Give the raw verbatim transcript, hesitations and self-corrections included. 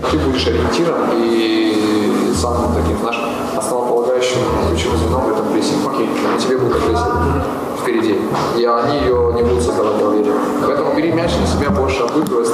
ты будешь ориентиром и самым таким, знаешь, основополагающим ключевым звеном в этом прессинге. Окей, тебе будет агрессия впереди, и они ее не будут создавать доверие. Поэтому бери мяч на себя, больше обыгрывай,